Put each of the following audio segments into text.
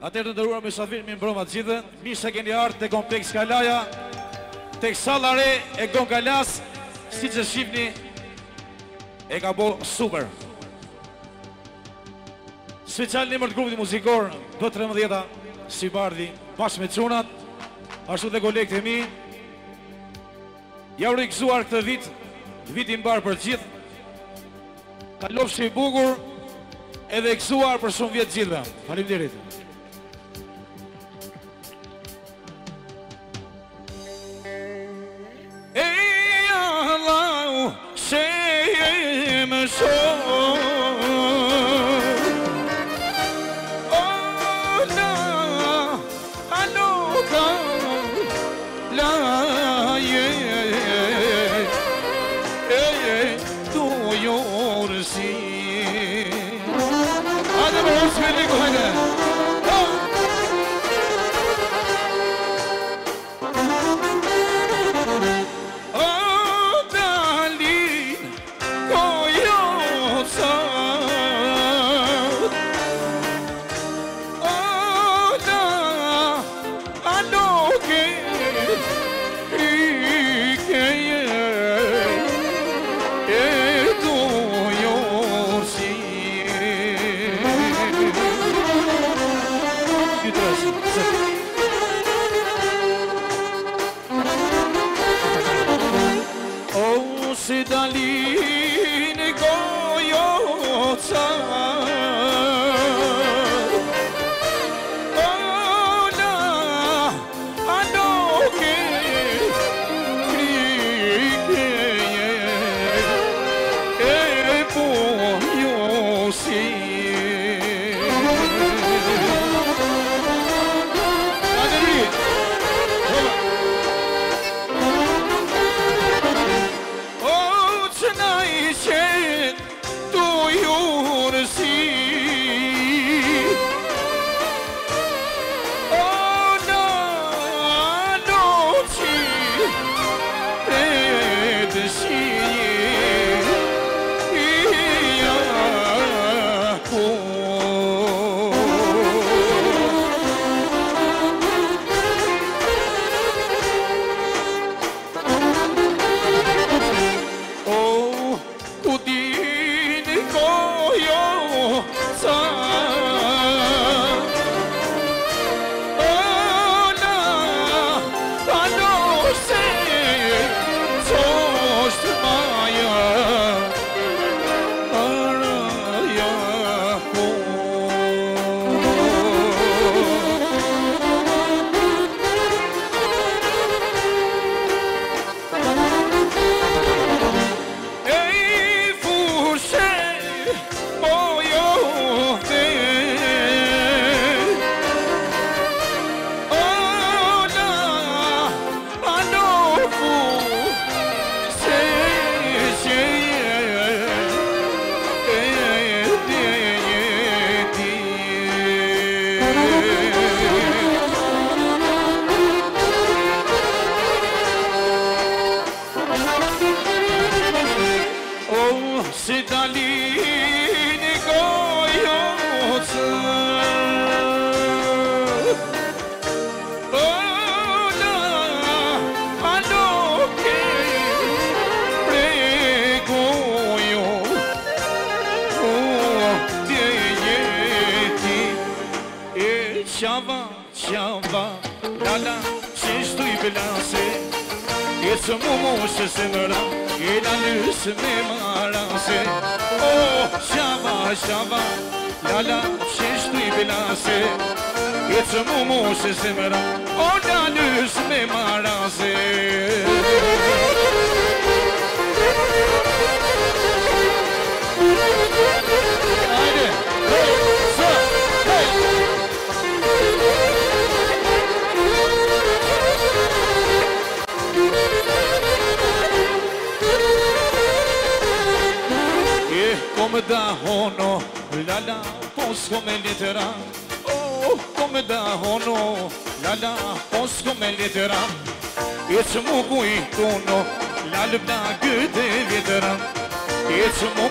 Atëherë të nderuar mysafirë, mi mbroma të gjithë, mirë se keni ardhur te Kompleks Kalaja, tek salla re e Gonkalas, siç e shihni, e ka bo super. Special në emër të grupit muzikor, do 13-a, si bardhi, bashkë me çunat, ashtu dhe kolegët e mi. Ja u rikëzuar këtë vit, viti mbar për gjithë. Kalofshi i bukur, edhe e gëzuar për shumë vjetë gjithëve. Faleminderit. Ej Allahu, shemë shumë, ola, aloka, la,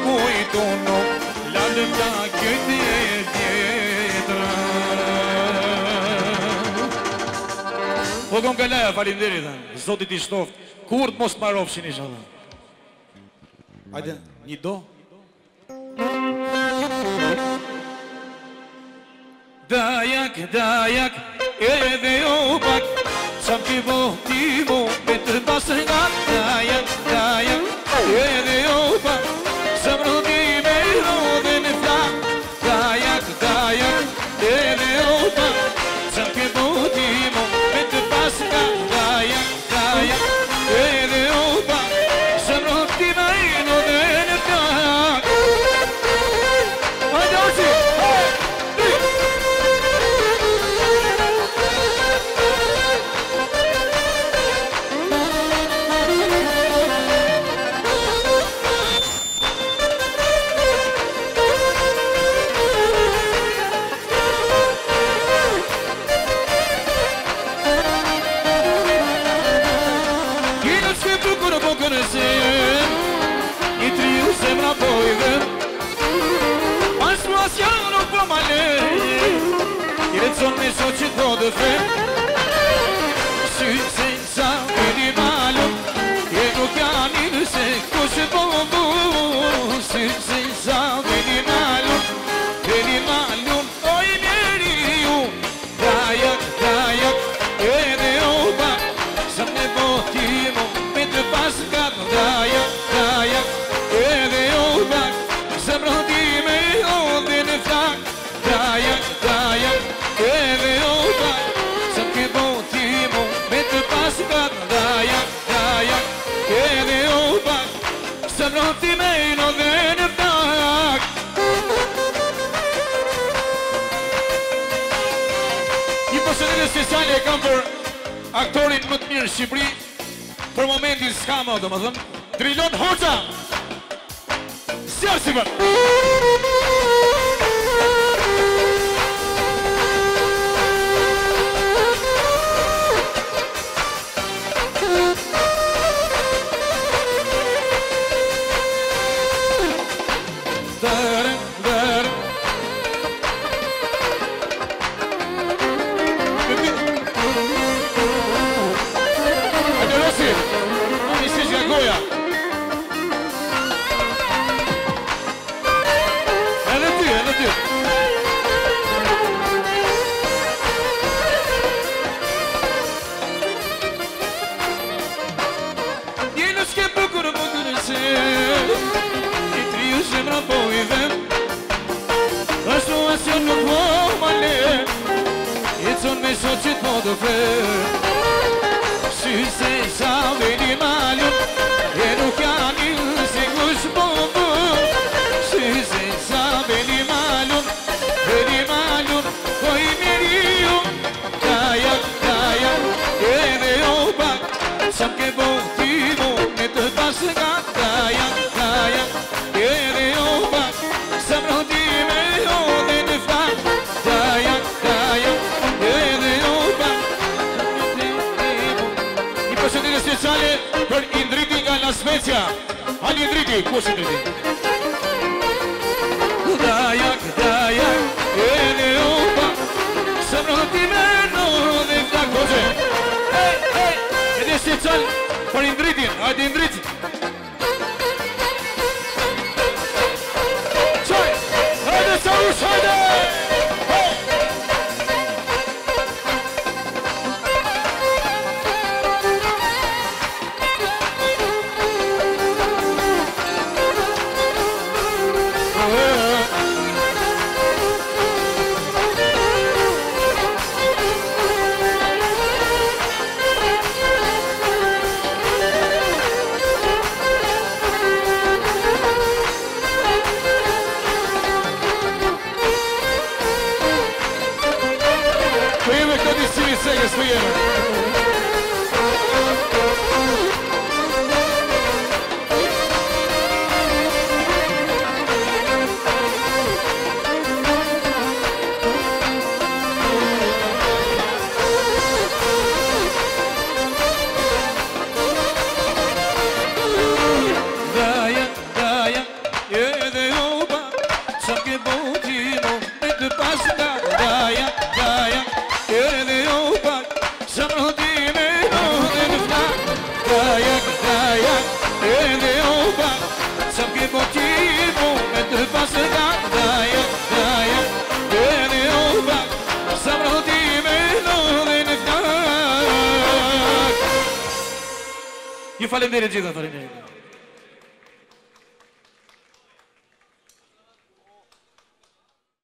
La Po Gonkalaja, faleminderit. Zoti t'i shtoft. Kur të mos marrofshin inshallah. Hajde, një do. Dajak, dajak, edhe jo pak, qa m'ki bo ti mo, me të pasër nga. Dajak, dajak, edhe jo pak, qa m'rodi me rodhe në flak. Dajak, dajak, edhe jo pak, qa m'ki bo ti mo, me të pasër nga. Dajak, dajak, edhe jo pak, qa m'rodi me rodhe në flak. Hajde osi! I triu zemra pojve Asluasia nuk po ma le I recon me so që po dë fe Sy senza vedi malum E nuk janë nëse ko që po bu Sy senza vedi malum Oj mjeri ju Dajak, dajak, edhe oba Sa me botimo me të paskat Dajak, dajak, edhe oba Sa mrodime ode në flak Dajak, dajak, edhe oba Sa me botimo me të paskat Dajak, dajak, edhe oba Sa mrodime ode në flak Një përshëndetje speciale e kam për aktorin më të mirë në Shqipëri Për momentin s'ka më, do më thëmë Drilon Hoxha Sjarë si për Dërën, dërën Goja Edhe ty Njënë s'ke bukur se I triu zemra pojve Asluasion nuk po ma le I con me so që t'po të fe Sy se sa vedi malum E nuk janë si kush po bu Sy se sa vedi malum Oj mjeri ju Dajak, dajak, edhe jo pak Sa m'ke bo ti mo me të pasë nga Dajak, dajak, edhe jo pak Sa m'rodime ode në flak Dajak, dajak, edhe jo pak Një përshëndetje speciale për Indriti nga La Spezia Hali Indriti, ku është Indriti? Dajak, dajak, edhe jo pak Sa m'rodime ode në flak Edhe special për Indritin, hajde Indriti Qaj, hajde Sarush, hajde Segas për jemë Dajak, dajak, edhe oba Sa m'ke botimo me të pasë nga Dajak, dajak, edhe jo pak Sa m'rodi Ju falenderit gjitha, falenderit.